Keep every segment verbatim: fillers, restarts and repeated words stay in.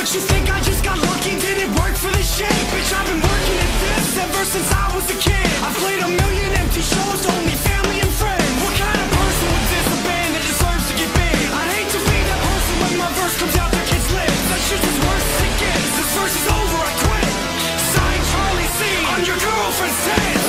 What you think I just got lucky? Didn't work for this shit. Bitch, I've been working at this ever since I was a kid. I played a million empty shows, only family and friends. What kind of person would diss a band that deserves to get big? I'd hate to be that person when my verse comes out their kids' lips. That shit's as worse as it gets. This verse is over, I quit. Signed Charlie C on your girlfriend's tits.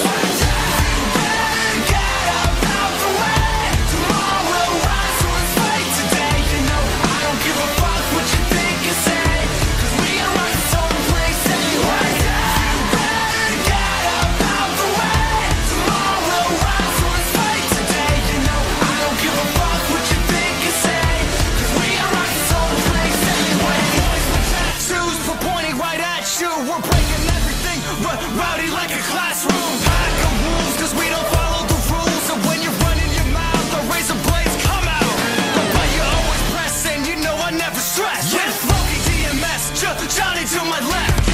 We're breaking everything, r rowdy like a classroom. Pack of wolves, cause we don't follow the rules. And when you're running your mouth, the razor blades come out. But you always press, and you know I never stress. Yes, Loki D M S, J Johnny to my left.